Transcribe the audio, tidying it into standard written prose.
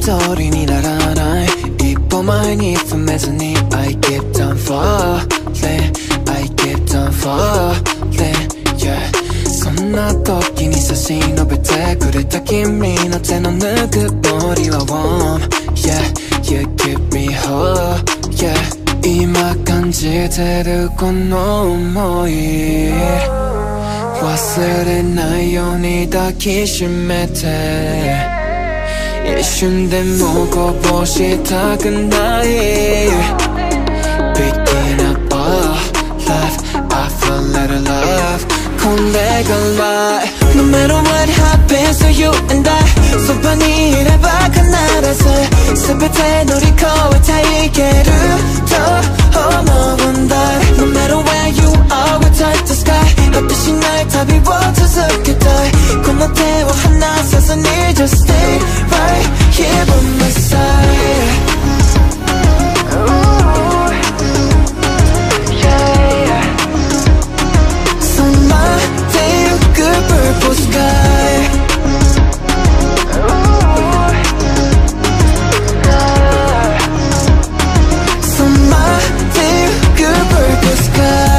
通りにならない一歩前に踏めずに I keep on falling I keep on falling yeah そんな時に差し伸べてくれた君の手のぬくもりは warm Yeah you keep me whole yeah 今感じてるこの想い忘れないように抱きしめて一瞬でもこぼしたくない Picking up all love I feel little love これが right No matter what happens to you and I そばにいれば必ず全て乗り越えていけると思うんだ No matter where you are we'll touch the sky 果てしない旅を続けたいこの手を離さずに Just stay right here by my side Purple sky